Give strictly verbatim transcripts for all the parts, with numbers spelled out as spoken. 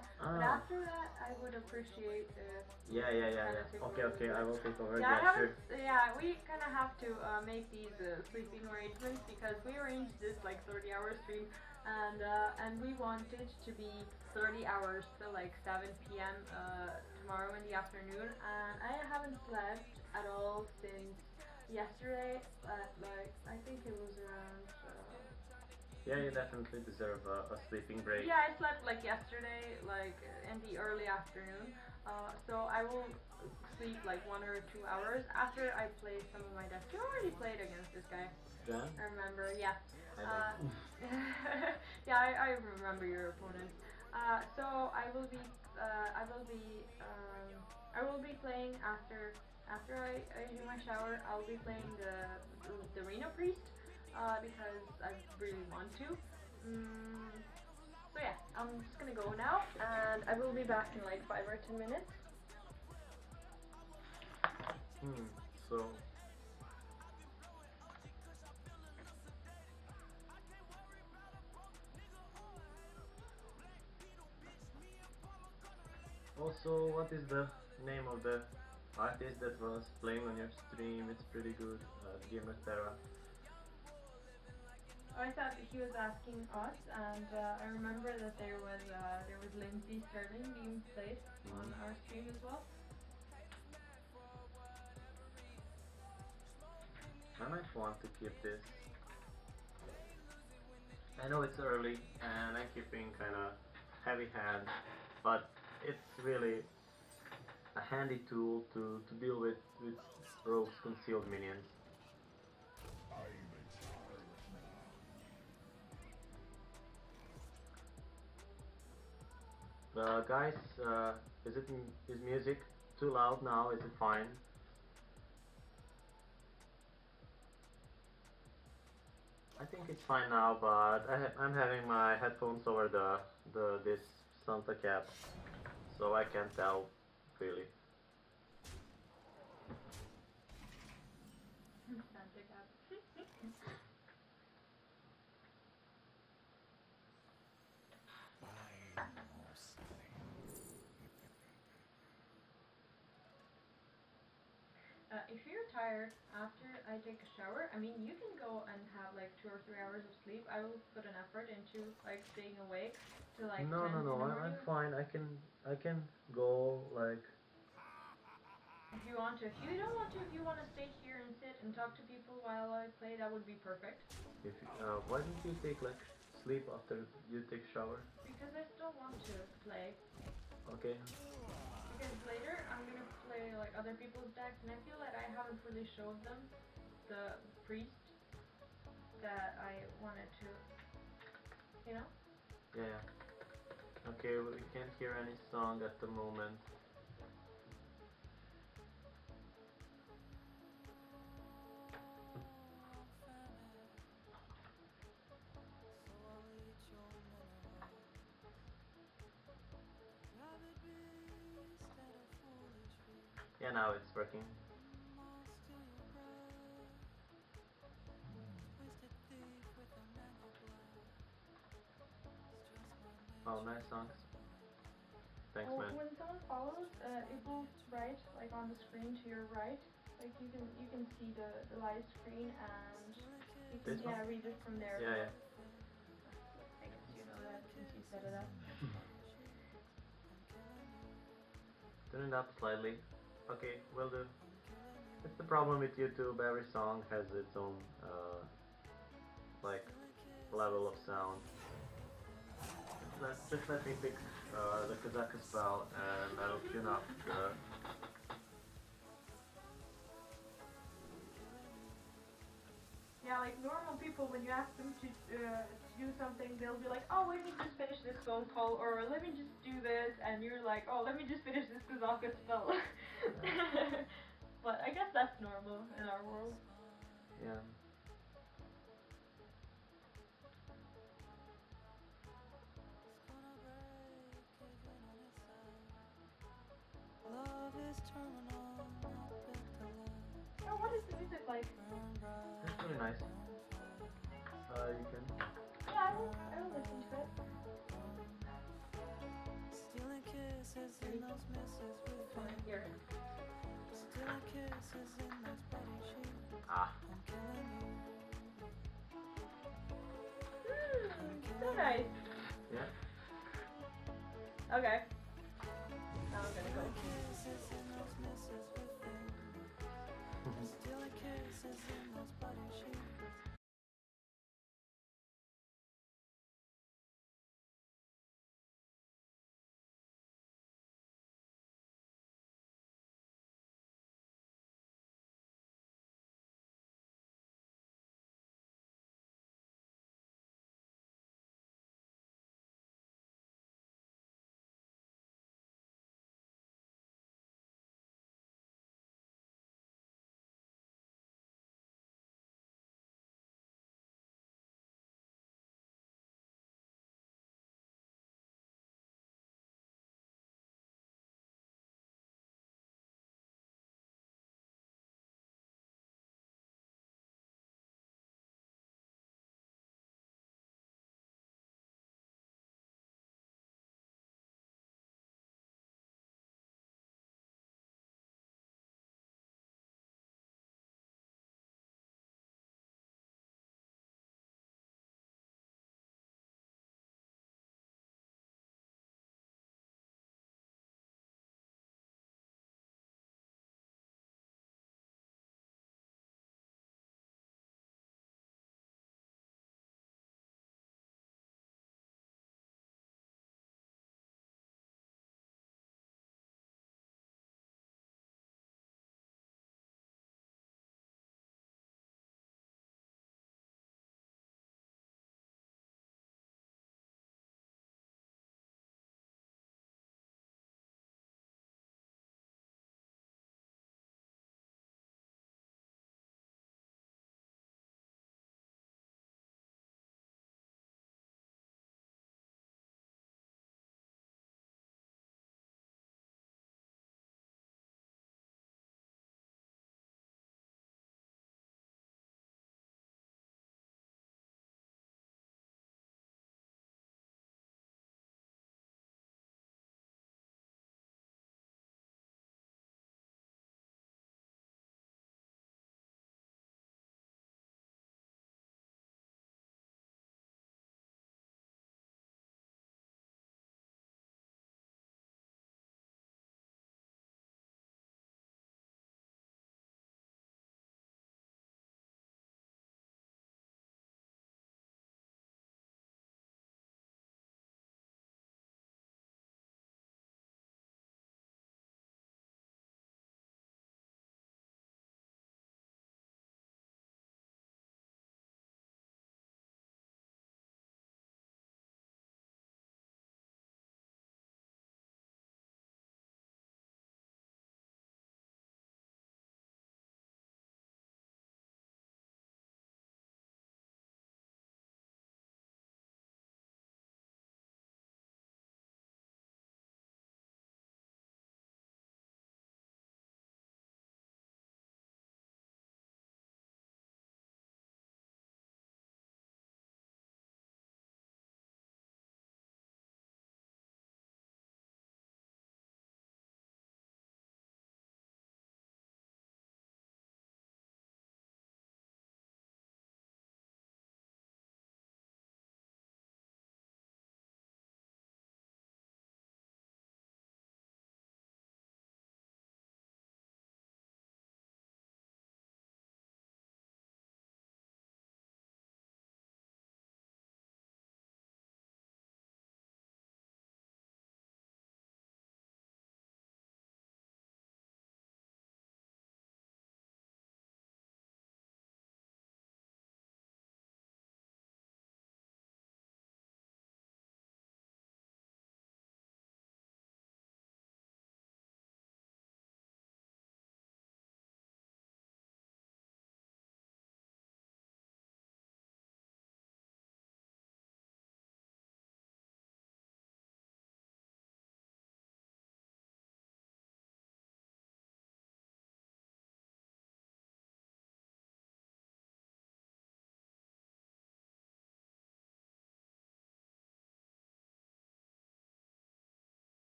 But Ah. after that, I would appreciate if you Yeah, yeah, yeah, kind of yeah. take Okay, over with okay, I it. will take over. Yeah, I Yeah, haven't. sure. Yeah, we kind of have to uh, make these uh, sleeping arrangements because we arranged this like thirty hour stream, and uh, and we want it to be thirty hours till like seven p m. Uh, tomorrow in the afternoon, and I haven't slept at all since yesterday. At like I think it was around. Uh, Yeah, you definitely deserve a, a sleeping break. yeah, I slept like yesterday, like in the early afternoon. Uh, so I will sleep like one or two hours after I play some of my decks. You already played against this guy. Then? I remember, yeah. I Uh, don't. yeah, I, I remember your opponent. Uh, so I will be, uh, I will be, um, I will be playing after after I, I do my shower. I'll be playing the the Reno Priest uh, because I really want to. Mm, so yeah, I'm just gonna go now, and I will be back in like five or ten minutes. Hmm, so. Also, what is the name of the artist that was playing on your stream? It's pretty good. Uh, Gamer Terra. Oh, I thought he was asking us, and uh, I remember that there was uh, there was Lindsay Sterling being played Mm. on our stream as well. I might want to keep this. I know it's early and I'm keeping kind of heavy hand, but it's really a handy tool to, to deal with, with rogue's concealed minions. Uh, guys, uh, is it is music too loud now? Is it fine? I think it's fine now, but I ha I'm having my headphones over the the this Santa cap, so I can't tell really. Santa Cap. Uh, if you're tired after I take a shower, I mean, you can go and have like two or three hours of sleep. I will put an effort into like staying awake to like No, ten no, in no. the I, I'm morning. fine. I can I can go like. If you want to, if you don't want to, if you want to stay here and sit and talk to people while I play, that would be perfect. If uh, why don't you take like sleep after you take shower? Because I still want to play. Okay. Because later I'm gonna play like other people's decks, and I feel like I haven't really showed them the priest that I wanted to, you know? Yeah, yeah. Okay, well, we can't hear any song at the moment. Yeah, now it's working. Oh, nice songs. Thanks, Oh, man. when someone follows, uh, it will write like on the screen to your right. Like you can you can see the, the live screen, and you can This yeah one? read it from there. Yeah, yeah. I guess you know that since you set it up. Turn it up slightly. Okay, will do. It's the problem with YouTube. Every song has its own uh, like level of sound. Let, just let me pick uh, the Kazaka spell and I'll tune up the. Yeah, like normal people, when you ask them to, uh, to do something, they'll be like, oh, let me just finish this phone call, or let me just do this, and you're like, oh, let me just finish this Kazaka spell. But I guess that's normal in our world. Yeah. Oh, what is the music like? It's really nice. Uh, you can. Yeah, I will, I will listen to it. Ready? Come on, here. Ah. Mm, so nice. Yeah. Okay. Now I'm gonna go.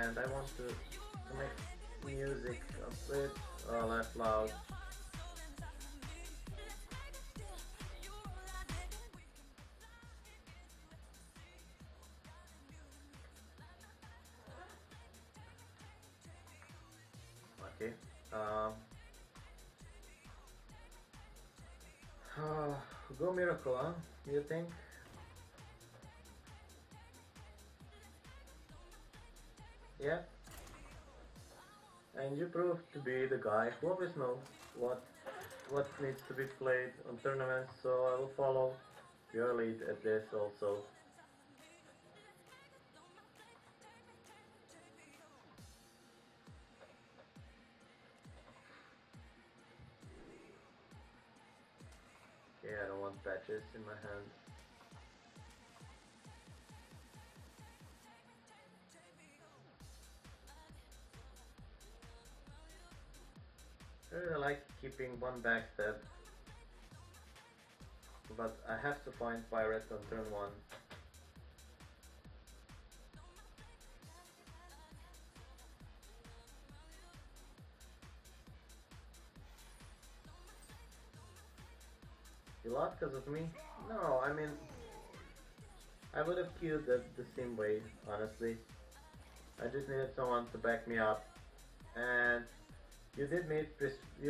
and I want to, to make music a bit uh, less loud. Okay. Um, Go Miracle, huh? You think? Yeah. And you prove to be the guy who always knows what what needs to be played on tournaments, so I will follow your lead at this also. Okay, I don't want patches in my hand. I really like keeping one backstab, but I have to find Pirate on turn one. You lost because of me? No, I mean, I would have queued the, the same way, honestly. I just needed someone to back me up, and you did me.